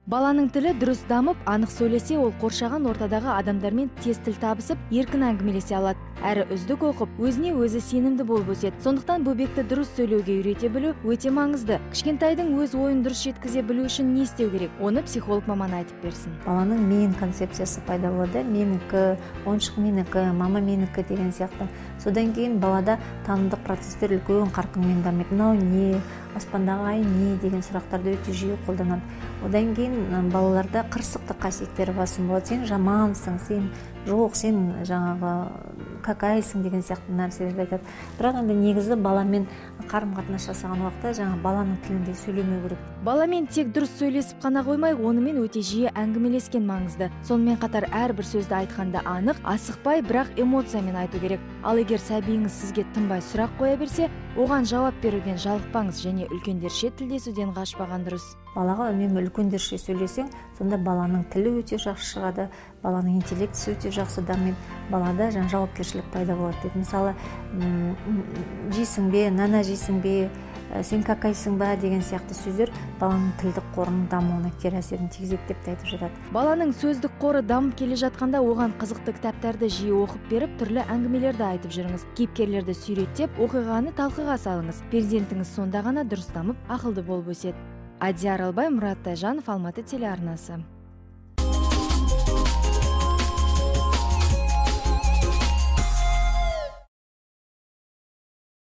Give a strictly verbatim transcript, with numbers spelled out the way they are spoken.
Баланың тілі дұрыс дамып, анық сөйлесе, ол қоршаған ортадағы адамдармен тез тіл табысып, еркін әңгімелесе алады. Әрі үздік оқып, өзіне өзі сенімді болып өседі. Сондықтан бөбекті дұрыс сөйлеуге үйрете білу өте маңызды. Кішкентайдың өз ойын дұрыс жеткізе білу үшін не істеу керек? Оны психолог маман айтып берсін. Баланың мен концепциясы пайда болады. Менікі, ойыншық менікі, мама менікі деген сияқты. Содан кейін балада танымдық процестер үлкен қарқынмен дамиды. Мынау не, аспандағы ай не деген сұрақтарды өте жиі қолданады. Одан кейін балаларда қырсықтық қасиеттері басым болады. Сен жамансың, сен жоқ, сен жаңағы какайсың деген сияқты нәрселерді айтады. Бірақ енді негізі баламен қарым-қатынас жасаған уақытта жаңа баланың тілінде сөйлемеу керек. Баламен тек дұрыс сөйлесіп қана қоймай, онымен өте жиі әңгімелескен маңызды. Сонымен қатар әрбір сөзді айтқанда анық, асықпай, бірақ эмоциямен айту керек. Ал егер сәбиіңіз сізге тынбай сұрақ қоя берсе, оған жауап беруден жалықпаңыз және үлкендерше тілдесуден қашпаған дұрыс. Балаға үнемі үлкендерше сөйлесең, сонда баланың тілі өте жақсы шығады, баланың интеллектісі өте жақсы дамиды, балада жаңа жауапкершілік пайда болады дейді. Мысалы, жейсің бе, нана жейсің бе, сен какайсың ба деген сияқты сөздер баланың тілдік қорының дамуына кері әсерін тигізеді деп айтып жатады. Баланың сөздік қоры дамып келе жатқанда оған қызықты кітаптарды жиі оқып беріп, түрлі әңгімелерді айтып жүріңіз. Кейіпкерлерді сүйреттеп, оқиғаны талқыға салыңыз. Перзентіңіз сонда ғана дұрыс дамып, ақылды болып өседі. Адияр Албай, Мұрат Тайжанов, Алматы телеарнасы.